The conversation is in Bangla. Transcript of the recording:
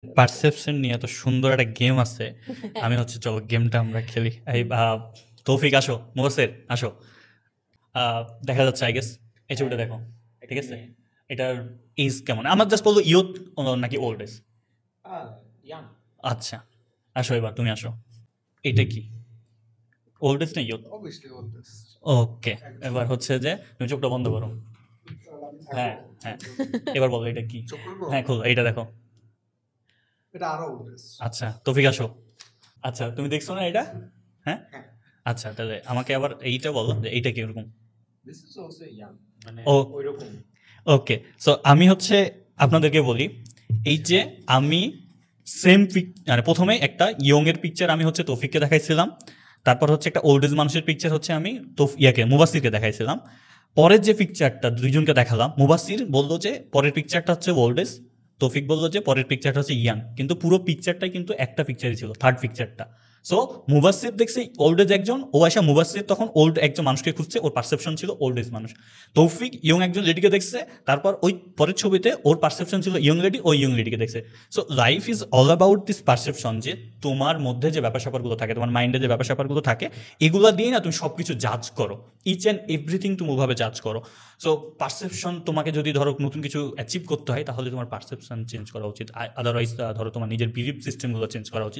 পারসেপশন নিয়ে এত সুন্দর একটা গেম আছে। আমি হচ্ছে চলো গেমটা আমরা খেলি। এই তৌফিক আসো, মোবাসের আসো। দেখা যাচ্ছে আই গেস এই ছবিটা দেখো, ঠিক আছে? এটার এজ কেমন? আমার জাস্ট বলবো ইয়ুথ নাকি ওল্ড এজ। ইয়াং। আচ্ছা, আসো এবার তুমি আসো। এটা কি ওল্ড এজ না ইয়ুথ? Obviously oldest. ওকে, এবার হচ্ছে যে তুমি চোখটা বন্ধ করো। হ্যাঁ হ্যাঁ, এবার বলো এটা কি? চোখ খুলবো? হ্যাঁ খোলো, এইটা দেখো। এটা আরো oldest. আচ্ছা তৌফিক আসো। আচ্ছা তুমি দেখছো না এটা? হ্যাঁ আচ্ছা, তাহলে আমাকে আবার এইটা বলো যে এইটা কিরকম। দিস ইজ অলসো ইয়াং, মানে ও। ওইরকম। ওকে, সো আমি হচ্ছে আপনাদেরকে বলি, এই যে আমি সেম মানে প্রথমে একটা ইয়ং এর পিকচার আমি হচ্ছে তৌফিককে দেখাইছিলাম, তারপর হচ্ছে একটা ওল্ড এজ মানুষের পিকচার হচ্ছে আমি মুবাসিরকে দেখাইছিলাম। পরের যে পিকচারটা দুইজনকে দেখালাম, মুবাসির বললো যে পরের পিকচারটা হচ্ছে ওল্ড এজ, তৌফিক বললো যে পরের পিকচারটা হচ্ছে ইয়াং, কিন্তু পুরো পিকচারটাই কিন্তু একটা পিকচারই ছিল, থার্ড পিকচারটা। সো মুবাসির দেখছে ওল্ড এজ একজন, ও আসা মুবাসির তখন ওল্ড একজন মানুষকে খুঁজছে, ওর পারসেপশন ছিল ওল্ড এজ মানুষ। তৌফিক ইয়ং একজন লেডিকে দেখছে, তারপর ওই পরের ছবিতে ওর পারসেপশন ছিল ইয়ং লেডি, ওই ইয়ং লেডিকে দেখছে। So life is all about this perception, যে তোমার মধ্যে যে ব্যাপার স্যাপারগুলো থাকে, তোমার মাইন্ডে যে ব্যাপার স্যাপারগুলো থাকে, এগুলো দিয়ে না তুমি সব কিছু জাজ করো, ইচ অ্যান্ড এভরিথিং তুমি ওভাবে জাজ করো। সো পারসেপশন, তোমাকে যদি ধরো নতুন কিছু অ্যাচিভ করতে হয় তাহলে তোমার পারসেপশন চেঞ্জ করা উচিত, আদারওয়াইজ ধরো তোমার নিজের বিলিভ সিস্টেমগুলো চেঞ্জ করা উচিত।